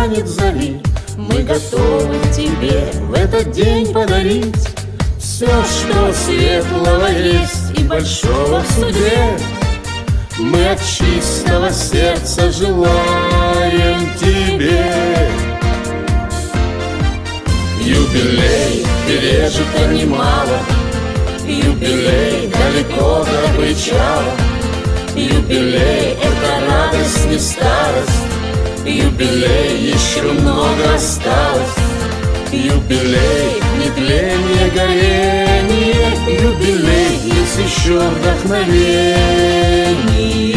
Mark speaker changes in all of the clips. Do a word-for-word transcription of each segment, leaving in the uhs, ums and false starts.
Speaker 1: станет зари, мы готовы тебе в этот день подарить все, что светлого есть и большого в судьбе. Мы от чистого сердца желаем тебе. Юбилей пережито немало, юбилей далеко до причала. Юбилей — это радость, не старость, юбилей еще много осталось. Юбилей — не тление, горение, юбилей — есть еще вдохновение.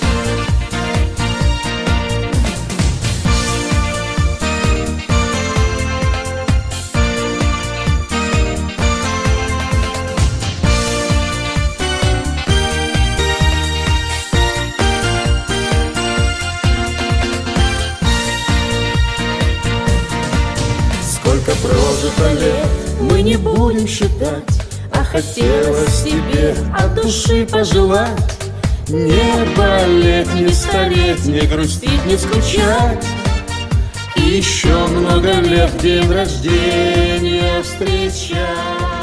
Speaker 1: Сколько прожито лет, мы не будем считать, а хотелось тебе от души пожелать не болеть, не стареть, не грустить, не скучать, и еще много лет день рождения встречать.